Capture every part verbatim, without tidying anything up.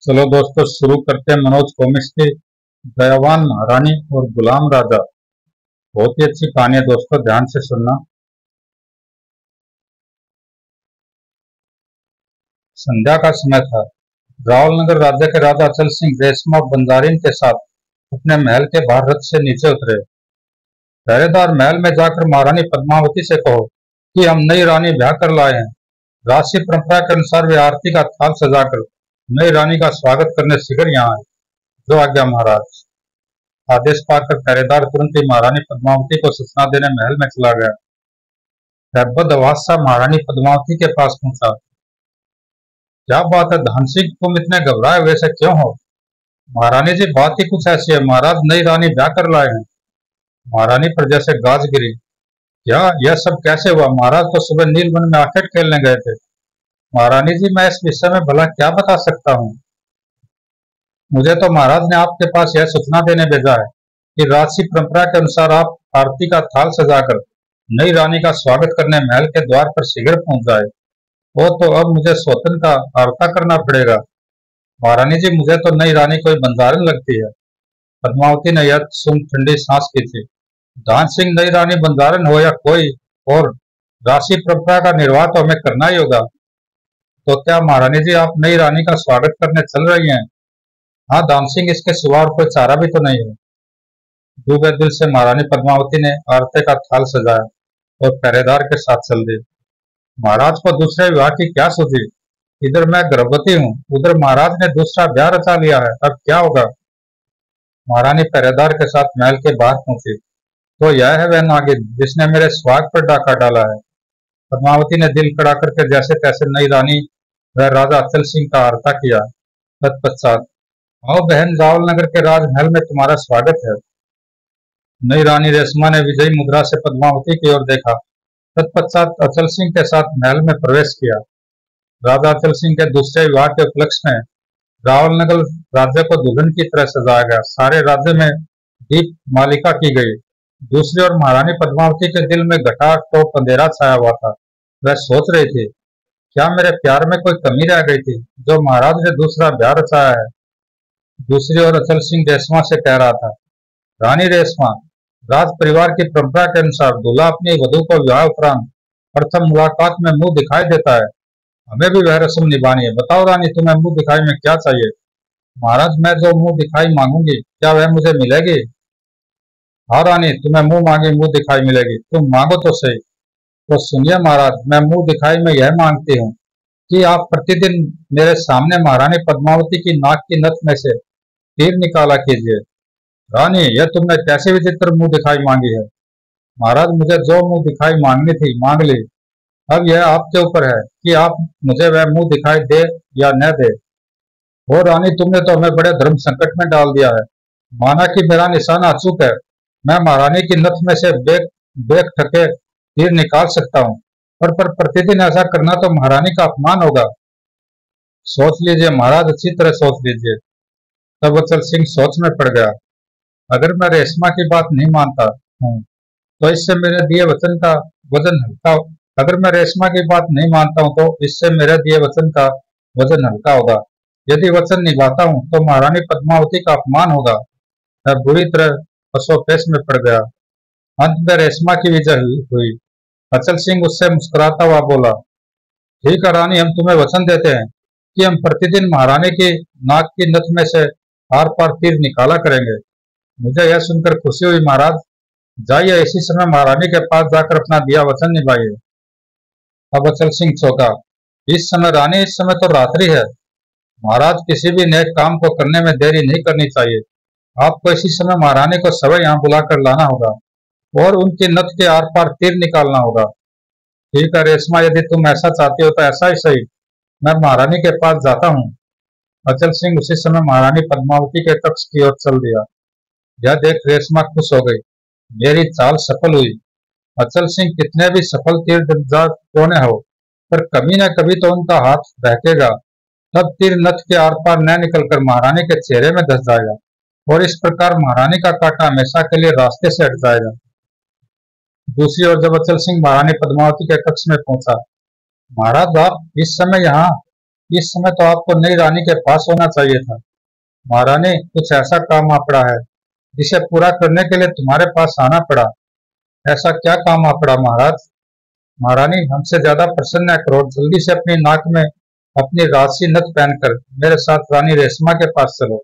चलो दोस्तों शुरू करते हैं मनोज कॉमिक्स की दयावान महारानी और गुलाम राजा। बहुत ही अच्छी कहानी है दोस्तों, ध्यान से सुनना। संध्या का समय था। रावलनगर राज्य के राजा अचल सिंह रेशमा बंजारिन के साथ अपने महल के बाहर रथ से नीचे उतरे। पहरेदार, महल में जाकर महारानी पद्मावती से कहो कि हम नई रानी ब्याह कर लाए हैं। राशि परंपरा के अनुसार वे आरती का थाल सजाकर नई रानी का स्वागत करने शीघ्र यहाँ आए। जो आज्ञा महाराज। आदेश पाकर पहरेदार तुरंत ही महारानी पद्मावती को सूचना देने महल में चला गया। महारानी पद्मावती के पास पहुंचा। क्या बात है धन सिंह, तुम इतने घबराए वैसे क्यों हो? महारानी जी, बात ही कुछ ऐसी है, महाराज नई रानी ब्याह कर लाए हैं। महारानी पर जैसे गाज गिरी। क्या यह सब कैसे हुआ? महाराज तो सुबह नीलवन में आखेट खेलने गए थे। महारानी जी, मैं इस विषय में भला क्या बता सकता हूँ। मुझे तो महाराज ने आपके पास यह सूचना देने भेजा है कि राजसी परंपरा के अनुसार आप आरती का थाल सजाकर नई रानी का स्वागत करने महल के द्वार पर शीघ्र पहुंच जाए। वो तो अब मुझे स्वतन का आरता करना पड़ेगा। महारानी जी, मुझे तो नई रानी कोई बंजारन लगती है। पद्मावती ने यह सुन ठंडी सांस की थी। दान सिंह, नई रानी बंजारन हो या कोई और, राशि परंपरा का निर्वाह तो हमें करना ही होगा। तो क्या महारानी जी आप नई रानी का स्वागत करने चल रही हैं? हाँ दान सिंह, इसके सिवा और कोई चारा भी तो नहीं है। डूबे दिल से महारानी पद्मावती ने आरती का थाल सजाया और पहरेदार के साथ चल दी। महाराज को दूसरे विवाह की क्या सूझी? इधर मैं गर्भवती हूँ, उधर महाराज ने दूसरा ब्याह रचा लिया है, अब क्या होगा? महारानी पहरेदार के साथ महल के बाहर पहुंची। तो यह है वह नागिन जिसने मेरे स्वाग पर डाका डाला है। पद्मावती ने दिल कड़ा करके जैसे तैसे नई रानी व राजा अचल सिंह का आरता किया। तत्पश्चात, आओ बहन, रावलनगर के राजमहल में तुम्हारा स्वागत है। नई रानी रेशमा ने विजयी मुद्रा से पद्मावती की ओर देखा। तत्पश्चात अचल सिंह के साथ महल में प्रवेश किया। राजा अचल सिंह के दूसरे विवाह के उपलक्ष्य में रावलनगर राज्य को दुल्हन की तरह सजाया गया। सारे राज्य में दीप मालिका की गई। दूसरी ओर महारानी पद्मावती के दिल में घटा टोप अंधेरा छाया हुआ था। वह सोच रही थी, क्या मेरे प्यार में कोई कमी रह गई थी जो महाराज ने दूसरा ब्याह रचाया है? दूसरी ओर अचल सिंह रेशमा से कह रहा था, रानी रेशमा, राज परिवार की परंपरा के अनुसार दूल्हा अपनी वधू को विवाह उपरांत प्रथम मुलाकात में मुंह दिखाई देता है। हमें भी वह रस्म निभानी है। बताओ रानी, तुम्हें मुंह दिखाई में क्या चाहिए? महाराज, मैं जो मुंह दिखाई मांगूंगी क्या वह मुझे मिलेगी? हाँ रानी, तुम्हें मुंह मांगी मुंह दिखाई मिलेगी। तुम मांगो तो सही। तो सुनिए महाराज, मैं मुंह दिखाई में यह मांगती हूँ कि आप प्रतिदिन मेरे सामने महारानी पद्मावती की नाक की नथ में से तीर निकाला कीजिए। रानी, यह तुमने कैसे विचित्र मुंह दिखाई मांगी है? महाराज, मुझे जो मुंह दिखाई मांगनी थी मांग ली। अब यह आपके ऊपर है कि आप मुझे वह मुंह दिखाई दे या न दे। हो रानी, तुमने तो हमें बड़े धर्म संकट में डाल दिया है। माना कि मेरा निशाना अचूक है, मैं महारानी की नथ में से बेक बेक ठके तीर निकाल सकता हूँ, पर पर प्रतिदिन ऐसा करना तो महारानी का अपमान होगा। सोच लीजिए महाराज, अच्छी तरह सोच लीजिए। तब अचल सिंह सोच में पड़ गया। अगर मैं रेशमा की बात नहीं मानता हूँ तो इससे मेरे दिए वचन का वजन हल्का अगर मैं रेशमा की बात नहीं मानता हूँ तो इससे मेरे दिए वचन का वजन हल्का होगा। यदि वचन निभाता हूँ तो महारानी पद्मावती का अपमान होगा। मैं बुरी तरह पसोपेश में पड़ गया। अंत में रेशमा की विजय हुई। अचल सिंह उससे मुस्कुराता हुआ बोला, ठीक है रानी, हम तुम्हें वचन देते हैं कि हम प्रतिदिन महारानी की नाक की नथ में से आर पार तीर निकाला करेंगे। मुझे यह सुनकर खुशी हुई। महाराज, जाइए इसी समय महारानी के पास जाकर अपना दिया वचन निभाइए। अब अचल सिंह चौंका। इस समय रानी, इस समय तो रात्रि है। महाराज, किसी भी नेक काम को करने में देरी नहीं करनी चाहिए। आपको इसी समय महारानी को सवै यहाँ बुलाकर लाना होगा और उनकी नथ के आर पार तीर निकालना होगा। ठीक है रेशमा, यदि तुम ऐसा चाहती हो तो ऐसा ही सही। मैं महारानी के पास जाता हूँ। अचल सिंह उसी समय महारानी पद्मावती के कक्ष की ओर चल दिया। यह देख रेशमा खुश हो गई। मेरी चाल सफल हुई। अचल सिंह कितने भी सफल तीरंदाज क्यों न हो, पर कभी न कभी तो उनका हाथ बहकेगा। तब तीर नथ के आर पार न निकलकर महारानी के चेहरे में धस जाएगा और इस प्रकार महारानी का कांटा हमेशा के लिए रास्ते से हट जाएगा। दूसरी ओर जब अचल सिंह महारानी पद्मावती के कक्ष में पहुंचा, महाराज आप इस समय यहाँ? इस समय तो आपको नई रानी के पास होना चाहिए था। महारानी, कुछ ऐसा काम आ पड़ा है जिसे पूरा करने के लिए तुम्हारे पास आना पड़ा। ऐसा क्या काम आ पड़ा महाराज? महारानी, हमसे ज्यादा प्रसन्न है करो, जल्दी से अपनी नाक में अपनी राजसी नथ पहनकर मेरे साथ रानी रेशमा के पास चलो।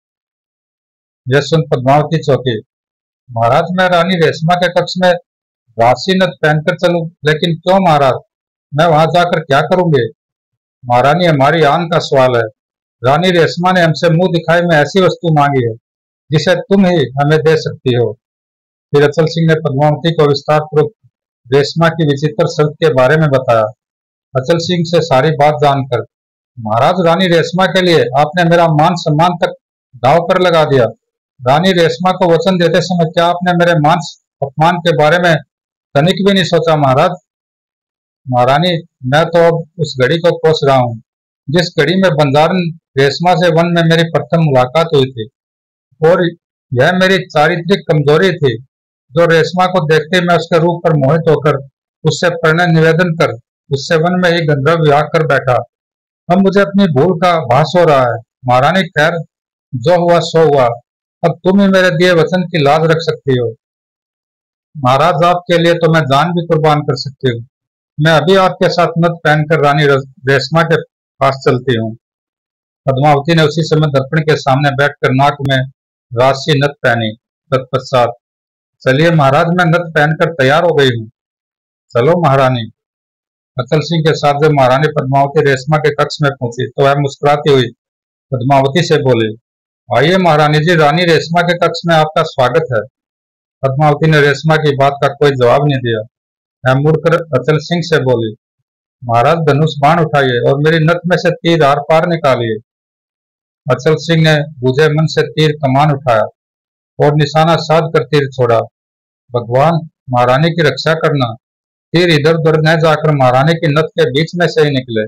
यह सुन पद्मावती चौंकी। महाराज, मैं रानी रेशमा के कक्ष में राजसी नथ पहनकर चलूं? लेकिन क्यों महाराज? मैं वहां जाकर क्या करूंगी? महारानी, हमारी आन का सवाल है। रानी रेशमा ने हमसे मुंह दिखाई में ऐसी वस्तु मांगी है जिसे तुम ही हमें दे सकती हो। फिर अचल सिंह ने पद्मावती को विस्तार पूर्वक रेशमा की विचित्र शर्त के बारे में बताया। अचल सिंह से सारी बात जानकर, महाराज, रानी रेशमा के लिए आपने मेरा मान सम्मान तक दांव पर लगा दिया। रानी रेशमा को वचन देते समय क्या आपने मेरे मान अपमान के बारे में तनिक भी नहीं सोचा महाराज? महारानी, मैं तो अब उस घड़ी को कोस रहा हूँ जिस घड़ी में बंजारन रेशमा से वन में मेरी प्रथम मुलाकात हुई थी, और यह मेरी चारित्रिक कमजोरी थी जो रेशमा को देखते मैं उसके रूप पर मोहित होकर उससे प्रणय निवेदन कर उससे वन में ही गंधर्व विवाह कर बैठा। अब मुझे अपनी भूल का भास हो रहा है। महारानी, खैर, जो हुआ सो हुआ। अब तुम ही मेरे दिए वचन की लाज रख सकती हो। महाराज, आपके लिए तो मैं जान भी कुर्बान कर सकती हूँ। मैं अभी आपके साथ नथ पहनकर रानी रेशमा के पास चलती हूँ। पद्मावती ने उसी समय दर्पण के सामने बैठकर नाक में राजसी नथ पहनी। तत्पश्चात, चलिए महाराज, मैं नथ पहनकर तैयार हो गई हूँ। चलो महारानी। अचल सिंह के साथ जब महारानी पद्मावती रेशमा के कक्ष में पहुंची तो वह मुस्कुराती हुई पद्मावती से बोली, आइए महारानी जी, रानी रेशमा के कक्ष में आपका स्वागत है। पद्मावती ने रेशमा की बात का कोई जवाब नहीं दिया। वह मुड़कर अचल सिंह से बोली, महाराज, धनुष बाण उठाइए और मेरी नथ में से तीर आर पार निकालिए। अचल सिंह ने बुझे मन से तीर कमान उठाया और निशाना साध कर तीर छोड़ा। भगवान, महारानी की रक्षा करना। तीर इधर उधर न जाकर महारानी की नथ के बीच में से ही निकले।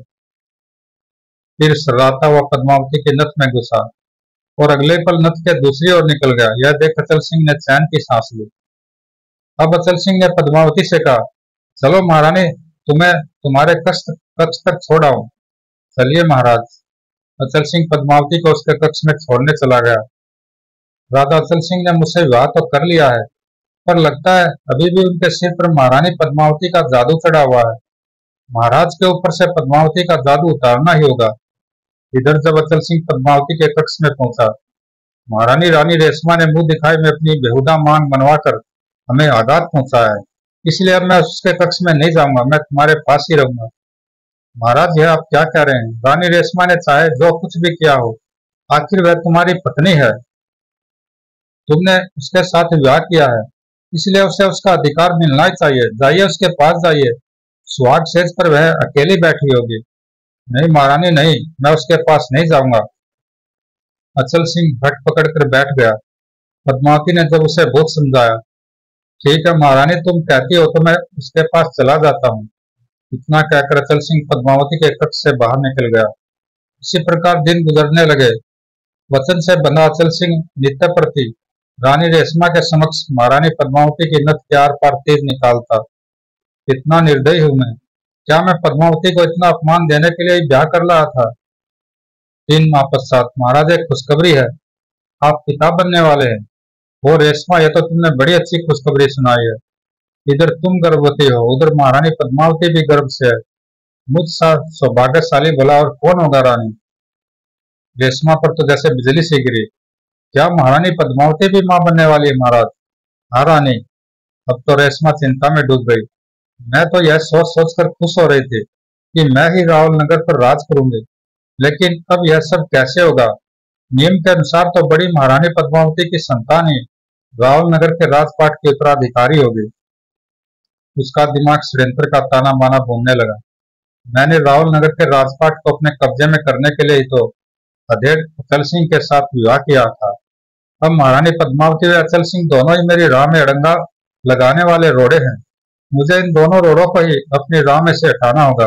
तीर सर्राता हुआ पद्मावती की नथ में घुसा और अगले पल नथ के दूसरी ओर निकल गया। यह देख अचल सिंह ने चैन की सांस ली। अब अचल सिंह ने पद्मावती से कहा, चलो महारानी, तुम्हें तुम्हारे कक्ष कक्ष तक छोड़ आऊं। चलिए महाराज। अचल सिंह पद्मावती को उसके कक्ष में छोड़ने चला गया। राजा अचल सिंह ने मुझसे विवाह तो कर लिया है, पर लगता है अभी भी उनके सिर पर महारानी पद्मावती का जादू चढ़ा हुआ है। महाराज के ऊपर से पद्मावती का जादू उतारना ही होगा। इधर जब अचल सिंह पद्मावती के कक्ष में पहुंचा, महारानी रानी रेशमा ने मुंह दिखाई में अपनी बेहुदा मांग मनवाकर हमें आघात पहुंचाया है, इसलिए अब मैं उसके कक्ष में नहीं जाऊंगा, मैं तुम्हारे पास ही रहूंगा। महाराज, यह आप क्या कह रहे हैं? रानी रेशमा ने चाहे जो कुछ भी किया हो, आखिर वह तुम्हारी पत्नी है। तुमने उसके साथ विवाह किया है, इसलिए उसे उसका अधिकार मिलना ही चाहिए। जाइए, उसके पास जाइए। सुहाग सेज पर वह अकेली बैठी होगी। नहीं महारानी, नहीं, मैं उसके पास नहीं जाऊंगा। अचल सिंह हट पकड़कर बैठ गया। पद्मावती ने जब उसे बहुत समझाया, ठीक है महारानी, तुम कहती हो तो मैं उसके पास चला जाता हूँ। इतना कहकर अचल सिंह पद्मावती के कक्ष से बाहर निकल गया। इसी प्रकार दिन गुजरने लगे। वचन से बंधा अचल सिंह नित्य प्रति रानी रेशमा के समक्ष महारानी पद्मावती की नथ के आर पार तीर निकालता। कितना निर्दयी हूं मैं! क्या मैं पद्मावती को इतना अपमान देने के लिए ब्याह कर रहा था? तीन माह पश्चात, महाराज, एक खुशखबरी है। आप पिता बनने वाले हैं। वो रेशमा, यह तो तुमने बड़ी अच्छी खुशखबरी सुनाई है। इधर तुम गर्भवती हो, उधर महारानी पद्मावती भी गर्भ से है। मुझ सा सौभाग्यशाली भला और कौन होगा रानी? रेशमा पर तो जैसे बिजली सी गिरी। क्या महारानी पद्मावती भी मां बनने वाली है महाराज? हाँ रानी। अब तो रेशमा चिंता में डूब गई। मैं तो यह सोच सोच कर खुश हो रही थी कि मैं ही रावल नगर पर राज करूंगी, लेकिन अब यह सब कैसे होगा? नियम के अनुसार तो बड़ी महारानी पद्मावती की संतान ही रावल नगर के राजपाट की उत्तराधिकारी होगी। उसका दिमाग षड्यंत्र का ताना बाना भूनने लगा। मैंने रावल नगर के राजपाट को अपने कब्जे में करने के लिए ही तो अधेड़ अचल सिंह के साथ विवाह किया था। अब महारानी पद्मावती व अचल सिंह दोनों ही मेरी राह में अड़ंगा लगाने वाले रोड़े हैं। मुझे इन दोनों रोड़ों को ही अपनी राह में से हटाना होगा।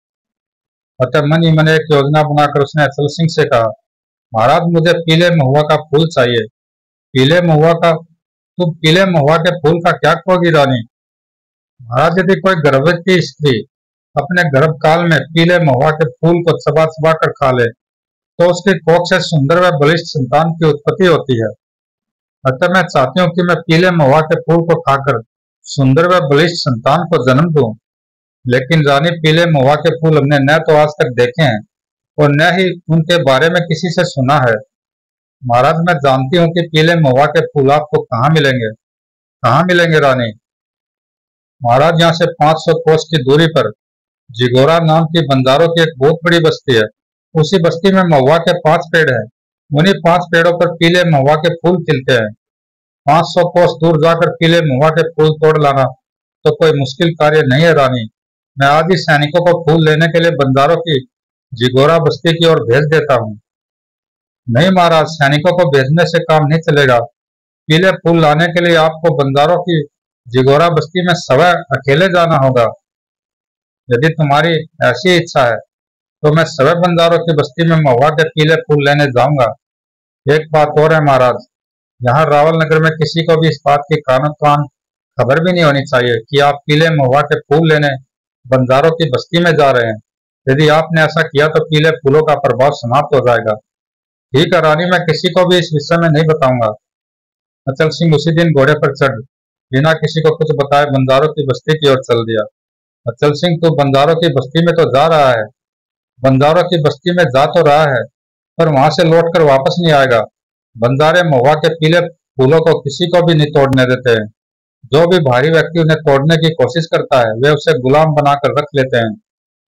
अतः मन ही मन एक योजना बनाकर उसने अचल सिंह से कहा, महाराज, मुझे पीले महुआ का फूल चाहिए। पीले महुआ का? तुम पीले महुआ के फूल का क्या कहोगी रानी? महाराज, यदि कोई गर्भवती स्त्री अपने गर्भकाल में पीले महुआ के फूल को चबा चबा कर खा ले तो उसकी कोख से सुंदर व बलिष्ठ संतान की उत्पत्ति होती है। अतः मैं चाहती हूँ कि मैं पीले महुआ के फूल को खाकर सुंदर व बलिष्ठ संतान को जन्म दूं। लेकिन रानी, पीले महुआ के फूल हमने न तो आज तक देखे हैं और न ही उनके बारे में किसी से सुना है। महाराज, मैं जानती हूँ कि पीले महुआ के फूल आपको कहाँ मिलेंगे। कहाँ मिलेंगे रानी? महाराज, यहाँ से पांच सौ कोस की दूरी पर जिगोरा नाम की बंजारों की एक बहुत बड़ी बस्ती है। उसी बस्ती में महुआ के पांच पेड़ हैं। उन्हीं पांच पेड़ों पर पीले महुआ के फूल खिलते हैं। पांच सौ कोस दूर जाकर पीले महुआ के फूल तोड़ लाना तो कोई मुश्किल कार्य नहीं है रानी। मैं आज ही सैनिकों को फूल लेने के लिए बंजारों की जिगोरा बस्ती की ओर भेज देता हूँ। नहीं महाराज, सैनिकों को भेजने से काम नहीं चलेगा। पीले फूल लाने के लिए आपको बंजारों की जिगोरा बस्ती में सवय अकेले जाना होगा। यदि तुम्हारी ऐसी इच्छा है तो मैं सवय बंजारों की बस्ती में महुआ के पीले फूल लेने जाऊंगा। एक बात और है महाराज, यहाँ रावल नगर में किसी को भी इस बात की कानो कान खबर भी नहीं होनी चाहिए कि आप पीले महुआ के फूल लेने बंजारों की बस्ती में जा रहे हैं। यदि आपने ऐसा किया तो पीले फूलों का प्रभाव समाप्त हो जाएगा। ठीक है रानी, मैं किसी को भी इस विषय में नहीं बताऊंगा। अचल सिंह उसी दिन घोड़े पर चढ़ बिना किसी को कुछ बताए बंजारों की बस्ती की ओर चल दिया। अचल सिंह, तू बंजारों की बस्ती में तो जा रहा है, बंजारों की बस्ती में जा तो रहा है, पर वहां से लौटकर वापस नहीं आएगा। बंजारे महुआ के पीले फूलों को किसी को भी नहीं तोड़ने देते हैं। जो भी भारी व्यक्ति उन्हें तोड़ने की कोशिश करता है वे उसे गुलाम बनाकर रख लेते हैं।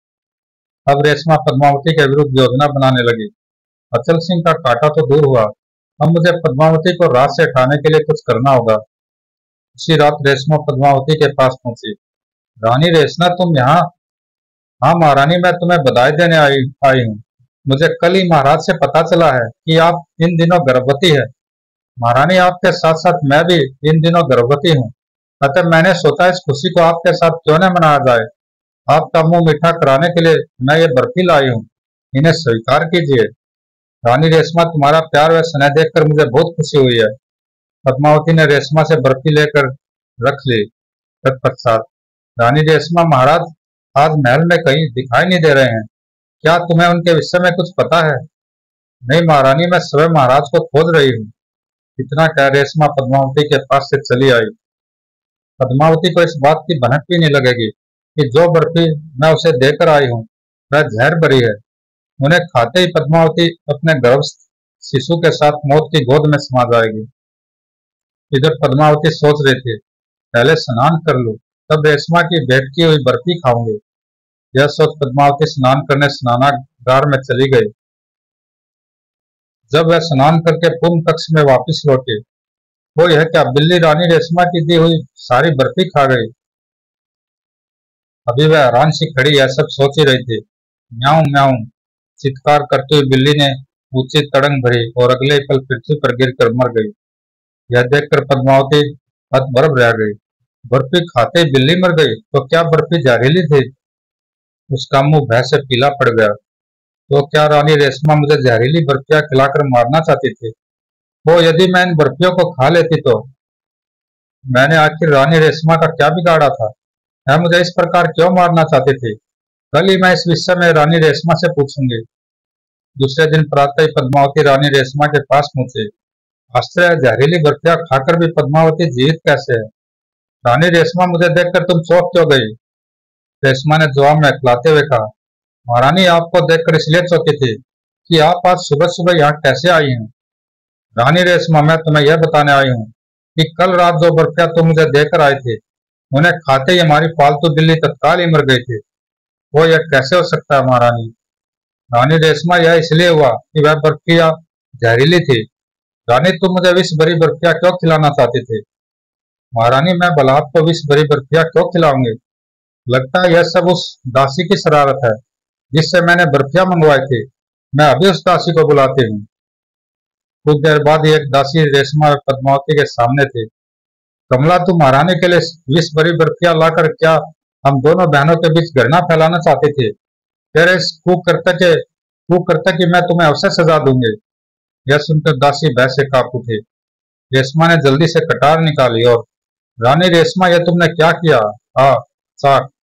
अब रेशमा पद्मावती के विरुद्ध योजना बनाने लगी। अचल सिंह का काटा तो दूर हुआ, अब मुझे पद्मावती को रात से उठाने के लिए कुछ करना होगा। उसी रात रेशमा पद्मावती के पास पहुंची। रानी रेशमा, तुम यहाँ? हाँ महारानी, मैं तुम्हें बधाई देने आई आई हूँ। मुझे कल ही महाराज से पता चला है कि आप इन दिनों गर्भवती है। महारानी, आपके साथ साथ मैं भी इन दिनों गर्भवती हूँ। अतः मैंने सोचा इस खुशी को आपके साथ क्यों न मनाया जाए। आपका मुंह मीठा कराने के लिए मैं ये बर्फी लाई हूँ, इन्हें स्वीकार कीजिए। रानी रेशमा, तुम्हारा प्यार व स्नेह देखकर मुझे बहुत खुशी हुई है। पद्मावती ने रेशमा से बर्फी लेकर रख ली। तत्पश्चात, रानी रेशमा, महाराज आज महल में कहीं दिखाई नहीं दे रहे हैं, क्या तुम्हें उनके विषय में कुछ पता है? नहीं महारानी, मैं स्वयं महाराज को खोज रही हूँ। इतना कह रेशमा पद्मावती के पास से चली आई। पद्मावती को इस बात की भनक भी नहीं लगेगी कि जो बर्फी मैं उसे देकर आई हूँ वह जहर भरी है। उन्हें खाते ही पद्मावती अपने गर्भस्थ शिशु के साथ मौत की गोद में समा जाएगी। इधर पद्मावती सोच रही थी, पहले स्नान कर लूं, तब रेशमा की भेंट की हुई बर्फी खाऊंगी। यह सोच पद्मावती स्नान करने स्नानागार में चली गई। जब वह स्नान करके पूर्ण कक्ष में वापस लौटी वो यह क्या, बिल्ली रानी रेशमा की दी हुई सारी बर्फी खा गई। अभी वह हैरान सी खड़ी यह सब सोच ही रही थी। म्याऊं म्याऊं चित्कार करती हुई बिल्ली ने ऊंची तड़ंग भरी और अगले ही पल पृथ्वी पर गिरकर मर गई। यह देखकर पद्मावती हतभम्ब रह गई। बर्फी खाते ही बिल्ली मर गई, तो क्या बर्फी जहरीली थी? उसका मुंह भय से पीला पड़ गया। तो क्या रानी रेशमा मुझे जहरीली बर्फियां खिलाकर मारना चाहती थी? वो यदि मैं इन बर्फियों को खा लेती तो? मैंने आखिर रानी रेशमा का क्या बिगाड़ा था? वह मुझे इस प्रकार क्यों मारना चाहती थी? कल ही मैं इस विषय में रानी रेशमा से पूछूंगी। दूसरे दिन प्रातः ही पद्मावती रानी रेशमा के पास पहुंची। आश्चर्य, जहरीली बर्फियां खाकर भी पद्मावती जीवित कैसे है? रानी रेशमा, मुझे देखकर तुम चौंक क्यों गई? रेशमा ने जवाब में अखलाते हुए कहा, महारानी आपको देखकर इसलिए चौंकी थी कि आप आज सुबह सुबह यहाँ कैसे आई हैं। रानी रेशमा, मैं तुम्हें यह बताने आई हूँ कि कल रात जो बर्फियां तुम मुझे देकर आई थी उन्हें खाते ही हमारी पालतू बिल्ली तत्काल ही मर गई थी। वो यह कैसे हो सकता है महारानी? रानी रेशमा, यह इसलिए हुआ कि वह बर्फियां जहरीली थी। रानी, तुम मुझे विष भरी बर्फियां क्यों खिलाना चाहती थी? महारानी, मैं भला आपको विष भरी बर्फियां क्यों खिलाऊंगी? लगता है यह सब उस दासी की शरारत है जिससे मैंने बर्फियां मंगवाई थी। मैं अभी उस दासी को बुलाती हूँ। कुछ देर बाद ही एक दासी रेशमा और पद्मावती के सामने थी। कमला, तू महारानी के लिए विष भरी बर्फियां लाकर क्या हम दोनों बहनों के बीच घृणा फैलाना चाहती थी? तेरे इस कुकर्तव्य के कुकर्तव्य की मैं तुम्हें अवश्य सजा दूंगी। यह सुनकर दासी भय से कांप उठी। रेशमा ने जल्दी से कटार निकाली और, रानी रेशमा, यह तुमने क्या किया? आ चाक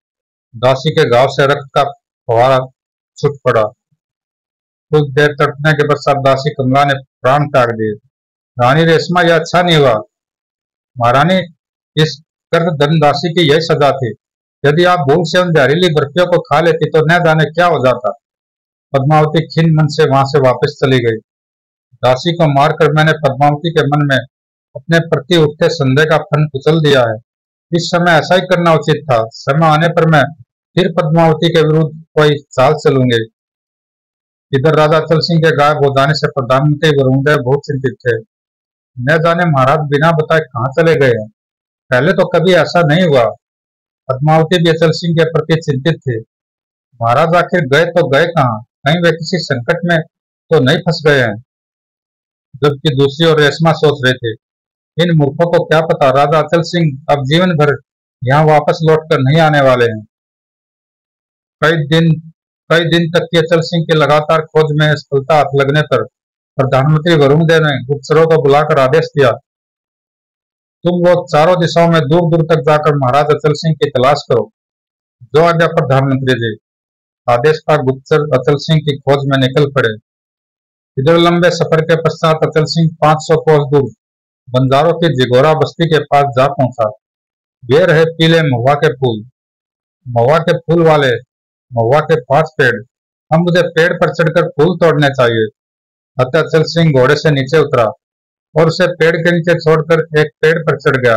दासी के घाव से रक्त का फवारा छूट पड़ा। कुछ देर तड़पने के पश्चात दासी कमला ने प्राण त्याग दिए। रानी रेशमा, यह अच्छा नहीं हुआ महारानी। इस कर्द धन दासी की यही सजा थी। यदि आप भूल से उन जहरीली बर्फियों को खा लेती तो न जाने क्या हो जाता। पद्मावती खिन्न मन से वहां से वापस चली गई। दासी को मारकर मैंने पद्मावती के मन में अपने प्रति उठते संदेह का फन कुचल दिया है। इस समय ऐसा ही करना उचित था। समय आने पर मैं फिर पद्मावती के विरुद्ध कोई चाल चलूंगी। इधर राजा अचल सिंह के गायब हो जाने से प्रधानमंत्री वरुणदेव बहुत चिंतित थे। न जाने महाराज बिना बताए कहाँ चले गए हैं। पहले तो कभी ऐसा नहीं हुआ। पद्मावती भी अचल सिंह के प्रति चिंतित थे। महाराज आखिर गए तो गए कहाँ? कहीं वे किसी संकट में तो नहीं फंस गए हैं। जबकि दूसरी ओर रेशमा सोच रहे थे, इन मूर्खों को क्या पता राजा अचल सिंह अब जीवन भर यहाँ वापस लौटकर नहीं आने वाले हैं। कई दिन कई दिन तक की अचल सिंह की लगातार खोज में सफलता हाथ लगने पर प्रधानमंत्री वरुणदेव ने गुप्तचरों को बुलाकर आदेश दिया, तुम लोग चारों दिशाओं में दूर दूर तक जाकर महाराज अचल सिंह की तलाश करो। जो आज्ञा प्रधानमंत्री जी। आदेश पर गुप्तचर अचल सिंह की खोज में निकल पड़े। इधर लंबे सफर के पश्चात अचल सिंह पांच सौ कोस दूर बंजारों की जिगोरा बस्ती के पास जा पहुंचा। वे रहे पीले महुआ के फूल। महुआ के फूल वाले महुआ के पांच पेड़। हम मुझे पेड़ पर चढ़कर फूल तोड़ने चाहिए। अतः अचल सिंह घोड़े से नीचे उतरा और उसे पेड़ के नीचे छोड़कर एक पेड़ पर चढ़ गया।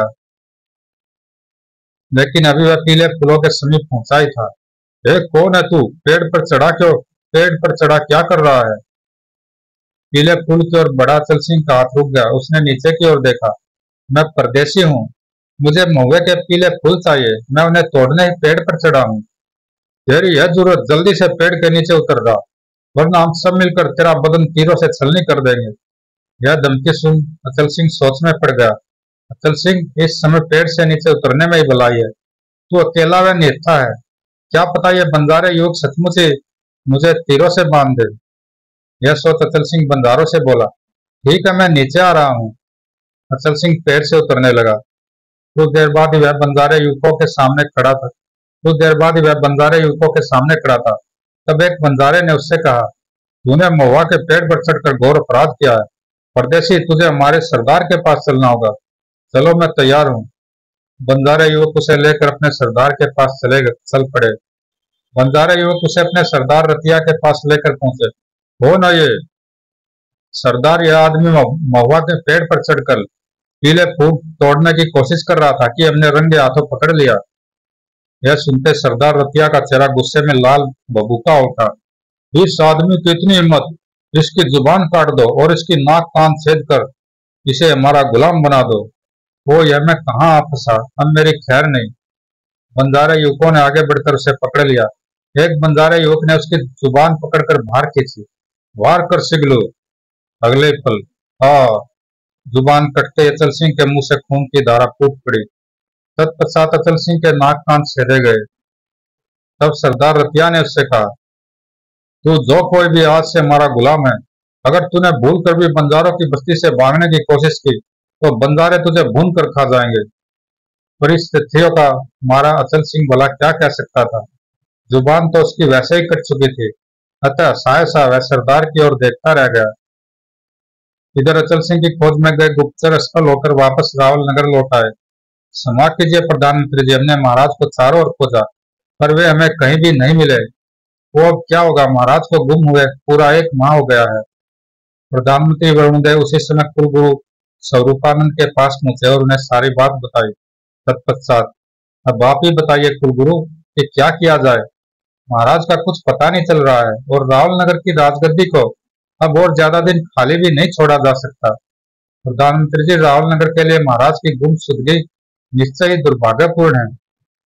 लेकिन अभी वह पीले फूलों के समीप पहुंचा ही था। ए, कौन है तू? पेड़ पर चढ़ा क्यों पेड़ पर चढ़ा क्या कर रहा है? पीले फूल की ओर बढ़ा अचल सिंह का हाथ रुक गया। उसने नीचे की ओर देखा। मैं परदेशी हूँ। मुझे महुए के पीले फूल चाहिए। मैं उन्हें तोड़ने ही पेड़ पर चढ़ा हूँ। तेरी यह जरूरत, जल्दी से पेड़ के नीचे उतर जा, वरना हम सब मिलकर तेरा बदन तीरों से छलनी कर देंगे। यह धमकी सुन अचल सिंह सोच में पड़ गया। अचल सिंह, इस समय पेड़ से नीचे उतरने में ही भलाई है। तू अकेला व निहत्था है। क्या पता ये बंजारे युवक सचमुच ही मुझे तीरों से बांध दे। यह सोच अचल सिंह बंजारों से बोला, ठीक है, मैं नीचे आ रहा हूँ। अचल सिंह पेड़ से उतरने लगा। कुछ देर बाद ही वह बंजारे युवकों के सामने खड़ा था कुछ देर बाद ही वह बंजारे युवकों के सामने खड़ा था। तब एक बंजारे ने उससे कहा, तूने महुआ के पेड़ पर चढ़कर घोर अपराध किया है। परदेशी, तुझे हमारे सरदार के पास चलना होगा। चलो, मैं तैयार हूँ। बंजारे युवक उसे लेकर अपने सरदार के पास चले चल पड़े। बंजारे युवक उसे अपने सरदार रतिया के पास लेकर पहुंचे। हो न ये सरदार, यह आदमी महुआ के पेड़ पर चढ़कर पीले फूल तोड़ने की कोशिश कर रहा था कि हमने रंगे हाथों पकड़ लिया। यह सुनते सरदार रतिया का चेहरा गुस्से में लाल बबूका उठा। इस आदमी की इतनी हिम्मत, इसकी जुबान काट दो और इसकी नाक कान छेद कर इसे हमारा गुलाम बना दो। वो यह मैं कहाँ आ फंसा, अब मेरी खैर नहीं। बंजारे युवकों ने आगे बढ़कर उसे पकड़ लिया। एक बंजारे युवक ने उसकी जुबान पकड़कर बाहर खींची। वार कर सिगलू। अगले पल आ जुबान कटते अचल सिंह के मुंह से खून की धारा फूट पड़ी। तत्पश्चात अचल सिंह के नाक कान छेदे गए। तब सरदार रतिया ने उससे कहा, तू जो कोई भी आज से हमारा गुलाम है। अगर तूने भूल कर भी बंजारों की बस्ती से भागने की कोशिश की तो बंजारे तुझे भून कर खा जाएंगे। परिस्थितियों का मारा अचल सिंह भला क्या कह सकता था। जुबान तो उसकी वैसे ही कट चुकी थी। अतः साहसा वह सरदार की ओर देखता रह गया। इधर अचल सिंह की खोज में गए गुप्तचर असफल होकर वापस रावल नगर लौट आए। क्षमा कीजिए प्रधानमंत्री जी, हमने महाराज को चारों ओर खोजा पर वे हमें कहीं भी नहीं मिले। वो अब क्या होगा? महाराज को गुम हुए पूरा एक माह हो गया है। प्रधानमंत्री वरुणदेव उसी समय कुलगुरु स्वरूपानंद के पास पहुंचे और उन्हें सारी बात बताई। तत्पश्चात, अब आप ही बताइए कुलगुरु कि क्या किया जाए। महाराज का कुछ पता नहीं चल रहा है और रावल नगर की राजगद्दी को अब और ज्यादा दिन खाली भी नहीं छोड़ा जा सकता। प्रधानमंत्री जी, रावल नगर के लिए महाराज की गुमशुदगी निश्चय ही दुर्भाग्यपूर्ण है,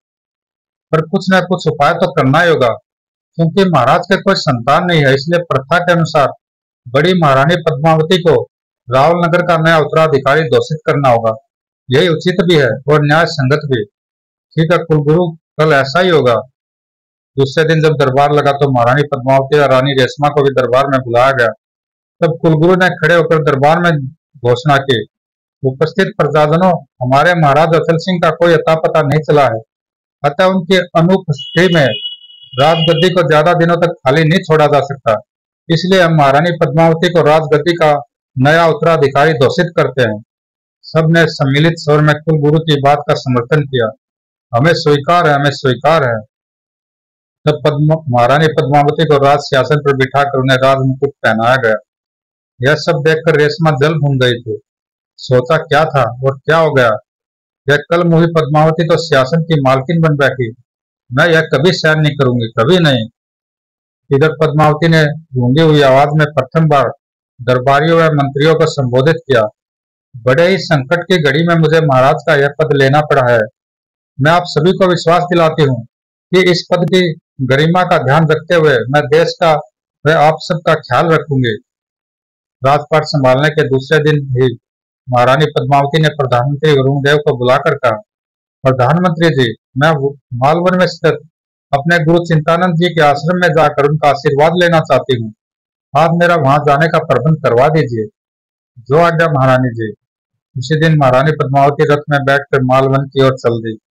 पर कुछ न कुछ उपाय तो करना ही होगा। क्योंकि महाराज के कोई संतान नहीं है, इसलिए प्रथा के अनुसार बड़ी महारानी पद्मावती को रावल नगर का नया उत्तराधिकारी घोषित करना होगा। यही उचित भी है और न्याय संगत भी। ठीक है कुलगुरु, कल ऐसा ही होगा। दूसरे दिन जब दरबार लगा तो महारानी पद्मावती और रानी रेशमा को भी दरबार में बुलाया गया। तब कुलगुरु ने खड़े होकर दरबार में घोषणा की, उपस्थित प्रजाजनों, हमारे महाराज अचल सिंह का कोई अता पता नहीं चला है। अतः उनकी अनुपस्थिति में राजगद्दी को ज्यादा दिनों तक खाली नहीं छोड़ा जा सकता। इसलिए हम महारानी पद्मावती को राजगद्दी का नया उत्तराधिकारी घोषित करते हैं। सबने सम्मिलित स्वर में कुलगुरु की बात का समर्थन किया। हमें स्वीकार है, हमें स्वीकार है। तब पद्म महारानी पद्मावती को राज सिंहासन पर बिठाकर उन्हें राज मुकुट पहनाया गया। यह सब देखकर रेशमा जल भून गई थी। सोचा क्या था और क्या हो गया। यह कल मुही पद्मावती तो सिंहासन की मालकिन बन बैठी। मैं यह कभी सहन नहीं करूंगी, कभी नहीं। इधर पद्मावती ने गूंगी हुई आवाज में प्रथम बार दरबारियों व मंत्रियों को संबोधित किया। बड़े ही संकट की घड़ी में मुझे महाराज का यह पद लेना पड़ा है। मैं आप सभी को विश्वास दिलाती हूँ कि इस पद की गरिमा का ध्यान रखते हुए मैं देश का व आप सबका ख्याल रखूंगी। राजपाट संभालने के दूसरे दिन ही महारानी पद्मावती ने प्रधानमंत्री वरुणदेव को बुलाकर कहा, प्रधानमंत्री जी, मैं मालवन में स्थित अपने गुरु चिंतानंद जी के आश्रम में जाकर उनका आशीर्वाद लेना चाहती हूँ। आप मेरा वहां जाने का प्रबंध करवा दीजिए। जो आज्ञा महारानी जी। उसी दिन महारानी पद्मावती रथ में बैठकर मालवन की ओर चल दी।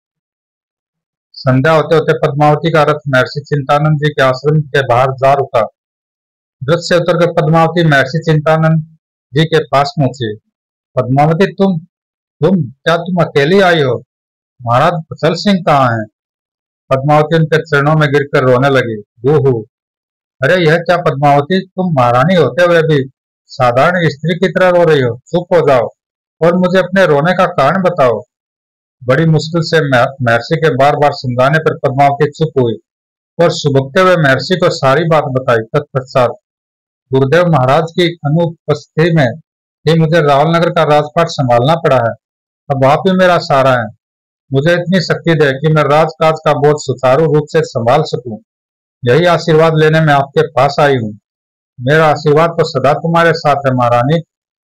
संध्या होते होते पद्मावती का रथ महर्षि चिंतानंद जी के आश्रम के बाहर जा रुका। रथ से उतरकर पद्मावती महर्षि चिंतानंद जी के पास पहुंची। पद्मावती, तुम तुम क्या तुम अकेली आई हो? महाराज कुशल सिंह कहाँ हैं? पद्मावती उनके चरणों में गिरकर रोने लगी। बूहू, अरे यह क्या पद्मावती, तुम महारानी होते हुए भी साधारण स्त्री की तरह रो रही हो। चुप हो जाओ और मुझे अपने रोने का कारण बताओ। बड़ी मुश्किल से महर्षि के बार बार समझाने पर पद्मावती चुप हुई और सुबकते हुए महर्षि को सारी बात बताई। तत्पश्चात, गुरुदेव, महाराज की अनुपस्थिति में ही मुझे रावलनगर का राजपाट संभालना पड़ा है। अब आप ही मेरा सहारा है। मुझे इतनी शक्ति दे कि मैं राजकाज का बोझ सुचारू रूप से संभाल सकूं। यही आशीर्वाद लेने में आपके पास आई हूँ। मेरा आशीर्वाद तो सदा तुम्हारे साथ है महारानी।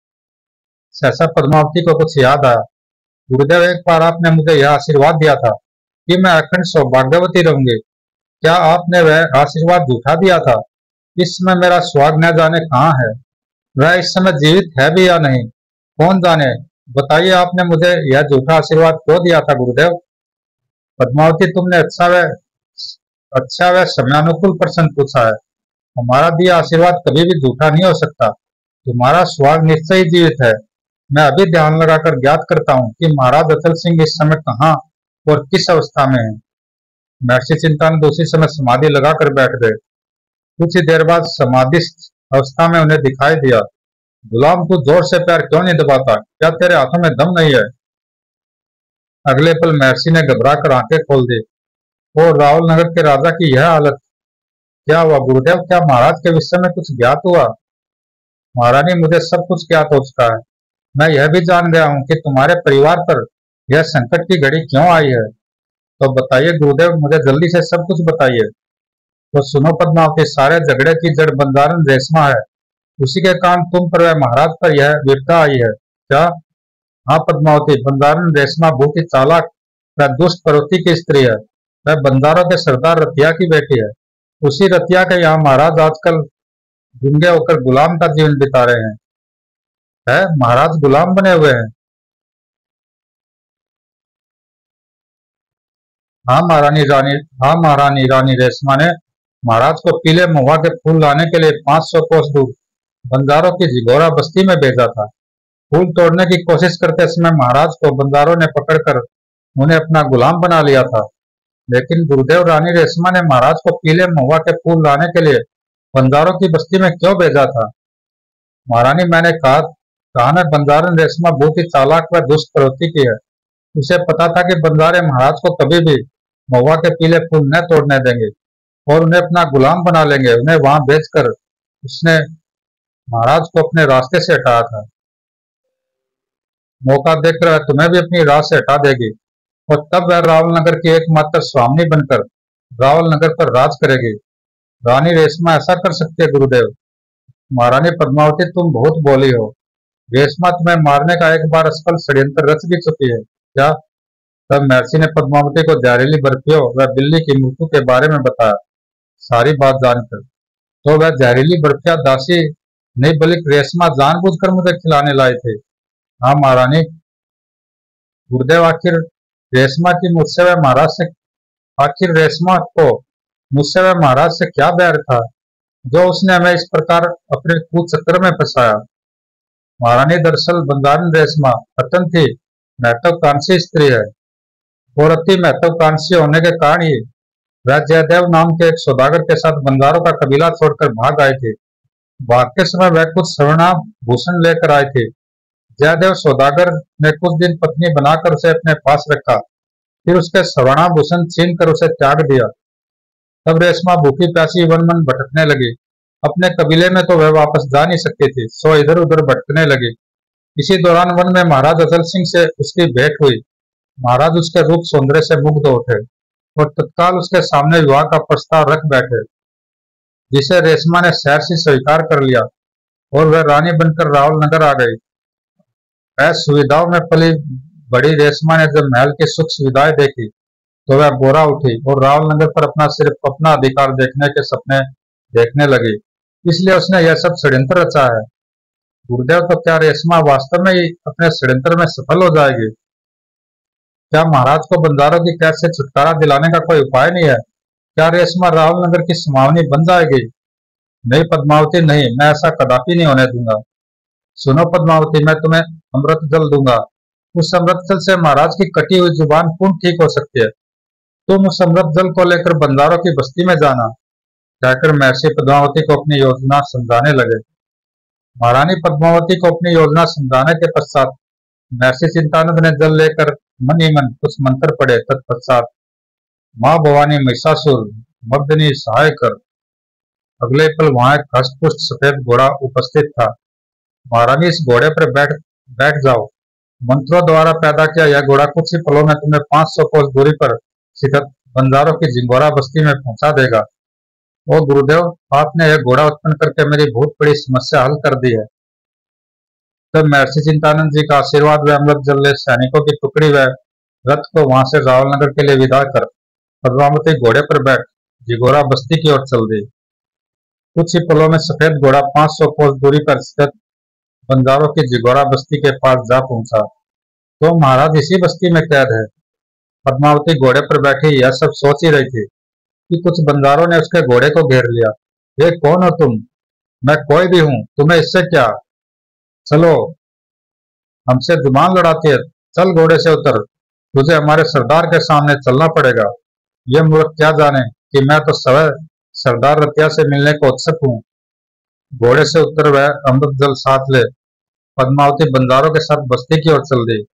सहसा पद्मावती को कुछ याद आया। गुरुदेव, एक बार आपने मुझे यह आशीर्वाद दिया था कि मैं अखंड सौभाग्यवती रहूंगी। क्या आपने वह आशीर्वाद झूठा दिया था? इस समय मेरा सुहाग न जाने कहाँ है। वह इस समय जीवित है भी या नहीं, कौन जाने। बताइए, आपने मुझे यह झूठा आशीर्वाद क्यों दिया था गुरुदेव? पद्मावती, तुमने अच्छा व अच्छा व समयानुकूल प्रश्न पूछा है। हमारा दिया आशीर्वाद कभी भी झूठा नहीं हो सकता। तुम्हारा सुहाग निश्चय ही जीवित है। मैं अभी ध्यान लगाकर ज्ञात करता हूँ कि महाराज अचल सिंह इस समय कहाँ और किस अवस्था में है। महर्षि चिंतानंद उसी समय समाधि लगाकर बैठ गए। कुछ ही देर बाद समाधिस्थ अवस्था में उन्हें दिखाई दिया। गुलाम, तू जोर से पैर क्यों नहीं दबाता? क्या तेरे हाथों में दम नहीं है? अगले पल महर्षि ने घबराकर आंखें खोल दी। और रावलनगर के राजा की यह हालत! क्या हुआ गुरुदेव? क्या महाराज के विषय में कुछ ज्ञात हुआ? महारानी, मुझे सब कुछ ज्ञात हो चुका है। मैं यह भी जान गया हूँ कि तुम्हारे परिवार पर यह संकट की घड़ी क्यों आई है। तो बताइए गुरुदेव, मुझे जल्दी से सब कुछ बताइए। तो सुनो पद्मावती, सारे झगड़े की जड़ बंजारन रेशमा है। उसी के कारण तुम पर व महाराज पर यह विपदा आई है। क्या? हाँ पद्मावती, बंजारन रेशमा बहुत ही चालाक व दुष्ट प्रवृत्ति की स्त्री है। वह बंजारों के सरदार रतिया की बेटी है। उसी रतिया के यहाँ महाराज आजकल गुंगे होकर गुलाम का जीवन बिता रहे हैं। है, महाराज गुलाम बने हुए हैं? हाँ महारानी रानी हाँ महारानी रानी रेशमा ने महाराज को पीले महुआ के फूल लाने के लिए पांच सौ कोस दूर बंजारों की जिगोरा बस्ती में भेजा था। फूल तोड़ने की कोशिश करते समय महाराज को बंजारों ने पकड़कर उन्हें अपना गुलाम बना लिया था। लेकिन गुरुदेव, रानी रेशमा ने महाराज को पीले महुआ के फूल लाने के लिए बंजारों की बस्ती में क्यों भेजा था? महारानी, मैंने कहा कहा न, बंजारन रेशमा बहुत ही चालाक व दुष्ट प्रवृत्ति की है। उसे पता था कि बंजारे महाराज को कभी भी महुआ के पीले फूल न तोड़ने देंगे और उन्हें अपना गुलाम बना लेंगे। उन्हें वहां बेचकर उसने महाराज को अपने रास्ते से हटाया था। मौका देखकर वह तुम्हें भी अपनी राह से हटा देगी और तब वह रावलनगर की एकमात्र स्वामिनी बनकर रावलनगर पर राज करेगी। रानी रेशमा ऐसा कर सकती है गुरुदेव? महारानी पद्मावती, तुम बहुत बोली हो। रेशमा तुम्हें मारने का एक बार असफल षड्यंत्र रच भी चुकी है। क्या? तब महर्षि ने पद्मावती को जहरीली बर्फियों व बिल्ली की मृत्यु के बारे में बताया। सारी बात जानकर तो वह जहरीली बर्फिया दासी नहीं बल्कि रेशमा जानबूझकर मुझे खिलाने लाए थे। हाँ महारानी। गुरुदेव, आखिर रेशमा की मुझसे व महाराज से आखिर रेशमा को मुझसे व महाराज से क्या बैर था जो उसने हमें इस प्रकार अपने कुचक्र में फंसाया। महारानी दरअसल बंगारण रेशमा अत्यंत ही महत्वाकांक्षी स्त्री है और अति महत्वाकांक्षी होने के कारण ही वह जयदेव नाम के एक सौदागर के साथ बंगारों का कबीला छोड़कर भाग आए थे। भागते समय वह कुछ स्वर्णाभूषण लेकर आए थे। जयदेव सौदागर ने कुछ दिन पत्नी बनाकर उसे अपने पास रखा, फिर उसके स्वर्णाभूषण छीन कर उसे त्याग दिया। तब रेशमा भूखी प्यासी वन मन भटकने लगी। अपने कबीले में तो वह वापस जा नहीं सकती थी, सो इधर उधर भटकने लगी। इसी दौरान वन में महाराज अफजल सिंह से उसकी भेंट हुई। महाराज उसके रूप सौंदर्य से मुग्ध उठे और तत्काल उसके सामने विवाह का प्रस्ताव रख बैठे, जिसे रेशमा ने सहर्ष स्वीकार कर लिया और वह रानी बनकर रावल नगर आ गई। असुविधाओं में पली बड़ी रेशमा ने जब महल की सुख सुविधाएं देखी तो वह बोरा उठी और रावल नगर पर अपना सिर्फ अपना अधिकार देखने के सपने देखने लगी। इसलिए उसने यह सब षड्यंत्र रचा है। गुरुदेव, तो क्या रेशमा वास्तव में ही अपने षड्यंत्र में सफल हो जाएगी? क्या महाराज को बंजारों की कैद से छुटकारा दिलाने का कोई उपाय नहीं है? क्या रेशमा रावल नगर की सुमावनी बन जाएगी? नहीं पद्मावती, नहीं, मैं ऐसा कदापि नहीं होने दूंगा। सुनो पद्मावती, मैं तुम्हें अमृत जल दूंगा। उस अमृत जल से महाराज की कटी हुई जुबान पूर्ण ठीक हो सकती है। तुम उस अमृत जल को लेकर बंजारों की बस्ती में जाना, कहकर महर्षि पद्मावती को अपनी योजना समझाने लगे। महारानी पद्मावती को अपनी योजना समझाने के पश्चात महर्षि चिंतानंद ने जल लेकर मन ही मन कुछ मंत्र पढ़े। तत्पश्चात माँ भवानी महिषासुर मर्दनी सहाय कर। अगले पल वहां एक हष्टपुष्ट सफेद घोड़ा उपस्थित था। महारानी, इस घोड़े पर बैठ बैठ जाओ। मंत्रों द्वारा पैदा किया यह घोड़ा कुछ ही पलों में तुम्हें पांच सौ कोस दूरी पर स्थित बंजारों की जिंगोरा बस्ती में पहुंचा देगा। ओ गुरुदेव, आपने यह घोड़ा उत्पन्न करके मेरी बहुत बड़ी समस्या हल कर दी है। तब महर्षि चिंतानंद जी का आशीर्वाद व अमृत जल ले सैनिकों की टुकड़ी व रथ को वहां से रावल नगर के लिए विदा कर पद्मावती घोड़े पर बैठ जिगोरा बस्ती की ओर चल दी। कुछ ही पलों में सफेद घोड़ा पांच सौ कोस दूरी पर स्थित बंजारों की जिगोरा बस्ती के पास जा पहुंचा। तो महाराज इसी बस्ती में कैद है। पद्मावती घोड़े पर बैठी यह सब सोच ही रही थी कि कुछ बंजारों ने उसके घोड़े को घेर लिया। ये कौन हो तुम? मैं कोई भी हूं, तुम्हें इससे क्या? चलो, हमसे जुबान लड़ाती है, चल घोड़े से उतर, तुझे हमारे सरदार के सामने चलना पड़ेगा। ये मूर्ख क्या जाने कि मैं तो स्वयं सरदार रतिया से मिलने को उत्सुक हूँ। घोड़े से उतर वह अमृत जल साथ ले पद्मावती बंजारों के साथ बस्ती की ओर चल दी।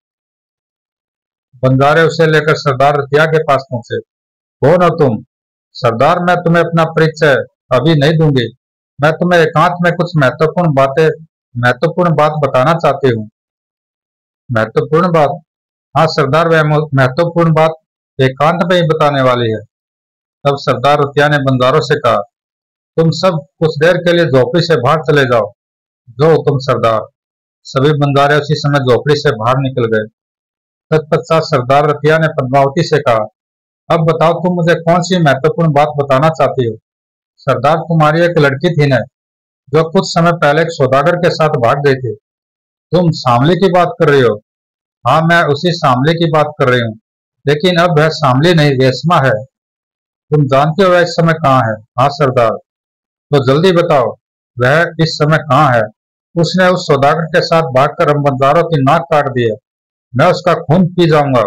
बंजारे उसे लेकर सरदार रतिया के पास पहुंचे। कौन हो तुम? सरदार, मैं तुम्हें अपना परिचय अभी नहीं दूंगी। मैं तुम्हें एकांत में कुछ महत्वपूर्ण बातें महत्वपूर्ण बात बताना चाहती हूँ। महत्वपूर्ण बात? हाँ सरदार, वह महत्वपूर्ण बात एकांत में ही बताने वाली है। तब सरदार रतिया ने बंजारों से कहा, तुम सब कुछ देर के लिए झोपड़ी से बाहर चले जाओ। जो तुम सरदार। सभी बंजारे उसी समय झोपड़ी से बाहर निकल गए। तत्पश्चात सरदार रतिया ने पद्मावती से कहा, अब बताओ तुम मुझे कौन सी महत्वपूर्ण बात बताना चाहती हो? सरदार, तुम्हारी एक लड़की थी न, जो कुछ समय पहले एक सौदागर के साथ भाग गई थी। तुम शामली की बात कर रही हो? हाँ, मैं उसी शामली की बात कर रही हूँ, लेकिन अब वह शामली नहीं, रेशमा है। तुम जानते हो वह इस समय कहाँ है? हाँ सरदार। तो जल्दी बताओ, वह इस समय कहाँ है? उसने उस सौदागर के साथ भागकर हम बंजारों की नाक काट दी है। मैं उसका खून पी जाऊंगा।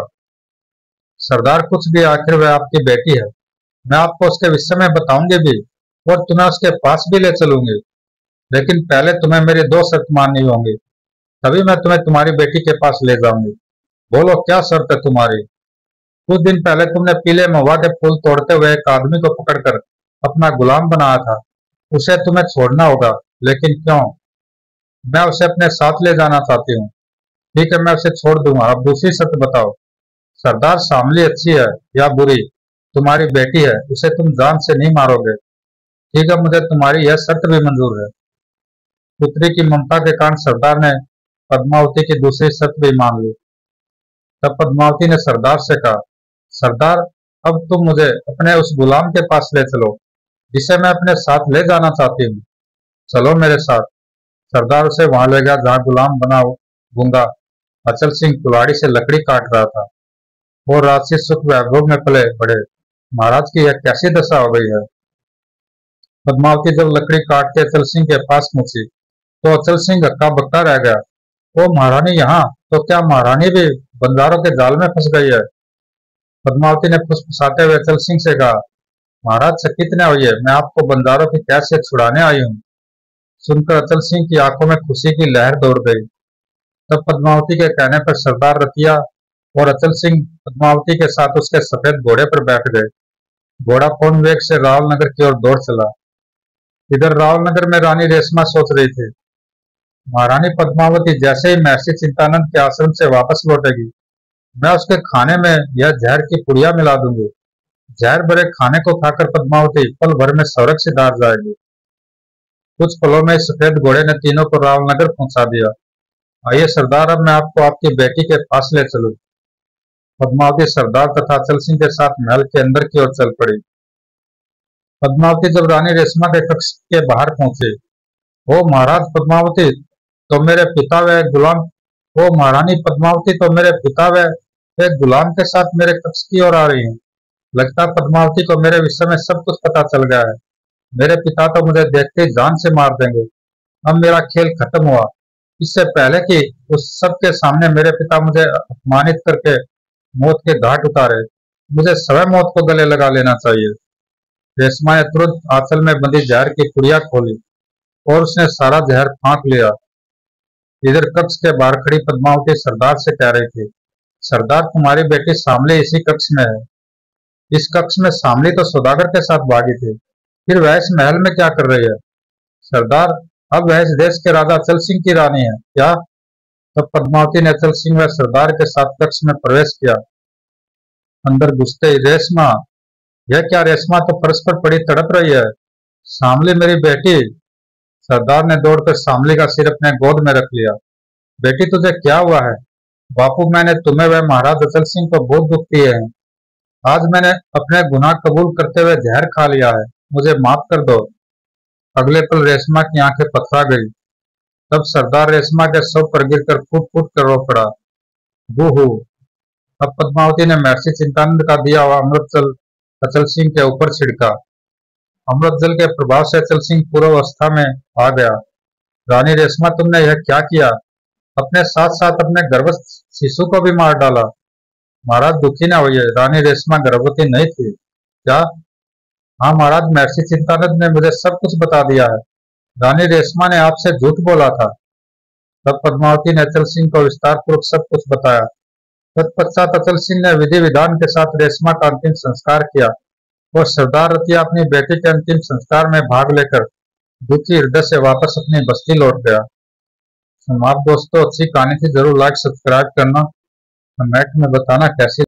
सरदार, कुछ भी, आखिर वह आपकी बेटी है। मैं आपको उसके विषय में बताऊंगी भी और तुम्हें उसके पास भी ले चलूंगी, लेकिन पहले तुम्हें मेरी दो शर्त माननी होंगी, तभी मैं तुम्हें तुम्हारी बेटी के पास ले जाऊंगी। बोलो, क्या शर्त है तुम्हारी? कुछ दिन पहले तुमने पीले महुआ के फूल तोड़ते हुए एक आदमी को पकड़कर अपना गुलाम बनाया था। उसे तुम्हें छोड़ना होगा। लेकिन क्यों? मैं उसे अपने साथ ले जाना चाहती हूँ। ठीक है, मैं उसे छोड़ दूंगा। अब दूसरी शर्त बताओ। सरदार, शामली अच्छी है या बुरी, तुम्हारी बेटी है, उसे तुम जान से नहीं मारोगे। ठीक है, मुझे तुम्हारी यह शर्त भी मंजूर है। पुत्री की ममता के कारण सरदार ने पद्मावती की दूसरी शर्त भी मान ली। तब पद्मावती ने सरदार से कहा, सरदार, अब तुम मुझे अपने उस गुलाम के पास ले चलो जिसे मैं अपने साथ ले जाना चाहती हूँ। चलो मेरे साथ। सरदार उसे वहां ले गया जहाँ गुलाम बना गूंगा अचल सिंह कुल्हाड़ी से लकड़ी काट रहा था और राजसी सुख वैभव में पले बड़े। महाराज की यह कैसी दशा हो गई है। पद्मावती जब लकड़ी काट के अचल सिंह के पास पहुंची तो अचल सिंह हक्का बक्का रह गया। ओ महारानी यहाँ, तो क्या महारानी भी बंजारों के जाल में फंस गई है। पद्मावती ने फुसफुसाते हुए अचल सिंह से कहा, महाराज चकित न होइए, मैं आपको बंजारों की कैद से छुड़ाने आई हूँ। सुनकर अचल सिंह की आंखों में खुशी की लहर दौड़ गई। तब पद्मावती के कहने पर सरदार रतिया और अचल सिंह पद्मावती के साथ उसके सफेद घोड़े पर बैठ गए। घोड़ा पूर्ण वेग से रावलनगर की ओर दौड़ चला। इधर रावलनगर में रानी रेशमा सोच रही थी, महारानी पद्मावती जैसे ही महर्षि चिंतानंद के आश्रम से वापस लौटेगी, मैं उसके खाने में यह जहर की पुड़िया मिला दूंगी। जहर भरे खाने को खाकर पद्मावती पल भर में सुरक्षित हार जाएगी। कुछ पलों में सफेद घोड़े ने तीनों को रावलनगर पहुंचा दिया। आइए सरदार, अब मैं आपको आपकी बेटी के पास ले चलूं। पद्मावती सरदार तथा अचल सिंह के साथ महल के अंदर की ओर चल पड़ी। पद्मावती जब रानी रेशमा के कक्ष के बाहर पहुंची, ओ महाराज पद्मावती तो मेरे पिता व गुलाम ओ महारानी पद्मावती तो मेरे पिता व एक गुलाम के साथ मेरे कक्ष की ओर आ रही हैं। लगता पद्मावती को मेरे विषय में सब कुछ पता चल गया है। मेरे पिता तो मुझे देखते ही जान से मार देंगे। अब मेरा खेल खत्म हुआ। इससे पहले कि उस सब के सामने मेरे पिता मुझे अपमानित करके मौत के घाट उतारे, मुझे स्वयं मौत को गले लगा लेना चाहिए। रेशमा ने तुरंत आंचल में बंधी जहर की पुड़िया खोली और उसने सारा जहर फांक लिया। इधर कक्ष के बाहर खड़ी पद्मावती सरदार से कह रही थी, सरदार तुम्हारी बेटी शामली इसी कक्ष में है। इस कक्ष में शामली तो सौदागर के साथ भागी थी, फिर वह इस महल में क्या कर रही है। सरदार, अब वह इस देश के राजा अचल सिंह की रानी है क्या। तब पद्मावती ने अचल सिंह व सरदार के साथ कक्ष में प्रवेश किया। अंदर घुसते ही, रेशमा, यह क्या रेशमा तो फर्श पर पड़ी तड़प रही है। शामली मेरी बेटी। सरदार ने दौड़कर शामली का सिर अपने गोद में रख लिया। बेटी तुझे क्या हुआ है। बापू, मैंने तुम्हें व महाराज अचल सिंह को बहुत दुख दिए हैं। आज मैंने अपने गुनाह कबूल करते हुए जहर खा लिया है, मुझे माफ कर दो। अगले पल रेशमा की आंखें पथरा गई। तब सरदार रेशमा के शव पर गिरकर फूट फूट कर रो पड़ा। बूहू। अब पद्मावती ने महर्षि चिंतानंद का दिया हुआ अमृत जल अचल सिंह के ऊपर छिड़का। अमृत जल के प्रभाव से अचल सिंह पूर्वावस्था में आ गया। रानी रेशमा, तुमने यह क्या किया। अपने साथ साथ अपने गर्भस्थ शिशु को भी मार डाला। महाराज दुखी न होइए, रानी रेशमा गर्भवती नहीं थी। क्या। हाँ महाराज, महर्षि चिंतानंद ने मुझे सब कुछ बता दिया है। रानी रेशमा ने आपसे झूठ बोला था। तब पद्मावती ने अचल सिंह को विस्तार पूर्वक सब कुछ बताया। तत्पश्चात अचल सिंह ने विधि विधान के साथ रेशमा का अंतिम संस्कार किया और सरदार रतिया अपनी बेटी के अंतिम संस्कार में भाग लेकर दुखी हृदय से वापस अपनी बस्ती लौट गया। समाप्त दोस्तों, अच्छी कहानी थी, जरूर लाइक सब्सक्राइब करना, कमेंट में बताना कैसी